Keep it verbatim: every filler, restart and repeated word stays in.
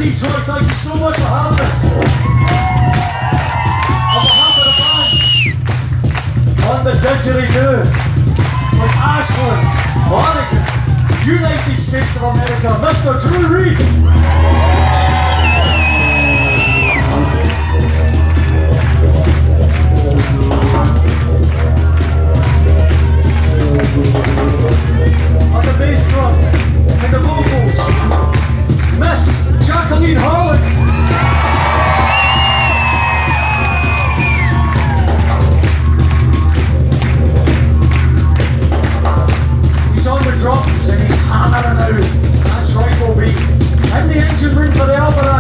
Andy, Troy, thank you so much for having us. On behalf of the band, on the Didgeridoo, from Ashland, Oregon, United States of America, Mister Drew Reid. On the bass drum and the vocals, Miss Jacqueline Harlan. He's on the drums and he's hammering out that tribal beat. In the engine room for the Albannach.